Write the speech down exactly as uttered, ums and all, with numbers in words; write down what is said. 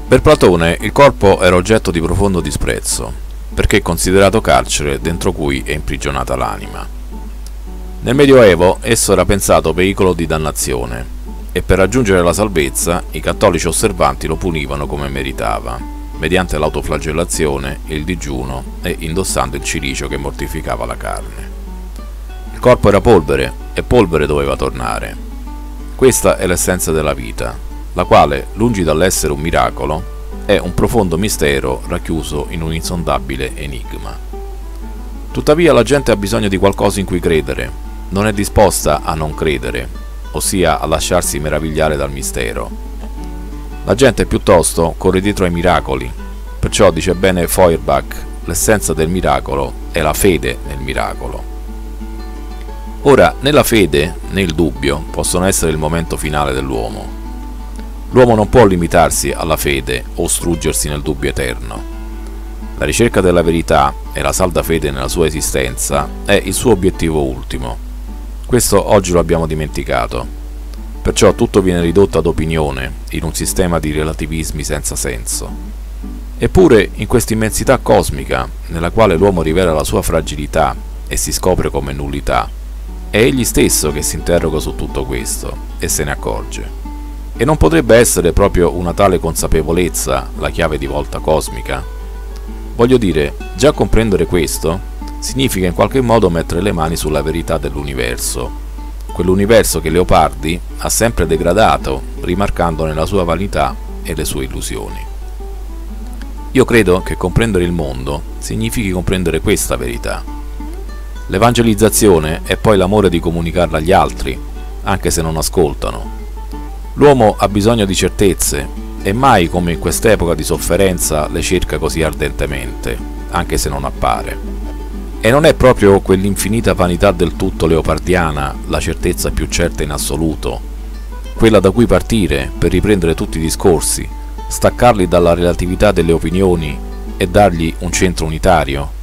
Per Platone il corpo era oggetto di profondo disprezzo, perché considerato carcere dentro cui è imprigionata l'anima. Nel Medioevo esso era pensato veicolo di dannazione, e per raggiungere la salvezza i cattolici osservanti lo punivano come meritava, mediante l'autoflagellazione, il digiuno e indossando il cilicio che mortificava la carne. Il corpo era polvere, e polvere doveva tornare. Questa è l'essenza della vita, la quale, lungi dall'essere un miracolo, è un profondo mistero racchiuso in un insondabile enigma. Tuttavia la gente ha bisogno di qualcosa in cui credere, non è disposta a non credere, ossia a lasciarsi meravigliare dal mistero. La gente piuttosto corre dietro ai miracoli, perciò dice bene Feuerbach, l'essenza del miracolo è la fede nel miracolo. Ora, né la fede né il dubbio possono essere il momento finale dell'uomo. L'uomo non può limitarsi alla fede o struggersi nel dubbio eterno. La ricerca della verità e la salda fede nella sua esistenza è il suo obiettivo ultimo. Questo oggi lo abbiamo dimenticato. Perciò tutto viene ridotto ad opinione, in un sistema di relativismi senza senso. Eppure, in questa immensità cosmica, nella quale l'uomo rivela la sua fragilità e si scopre come nullità, è egli stesso che si interroga su tutto questo e se ne accorge. E non potrebbe essere proprio una tale consapevolezza la chiave di volta cosmica? Voglio dire, già comprendere questo significa in qualche modo mettere le mani sulla verità dell'universo, quell'universo che Leopardi ha sempre degradato, rimarcandone la sua vanità e le sue illusioni. Io credo che comprendere il mondo significhi comprendere questa verità. L'evangelizzazione è poi l'amore di comunicarla agli altri, anche se non ascoltano. L'uomo ha bisogno di certezze, e mai come in quest'epoca di sofferenza le cerca così ardentemente, anche se non appare. E non è proprio quell'infinita vanità del tutto leopardiana la certezza più certa in assoluto, quella da cui partire per riprendere tutti i discorsi, staccarli dalla relatività delle opinioni e dargli un centro unitario?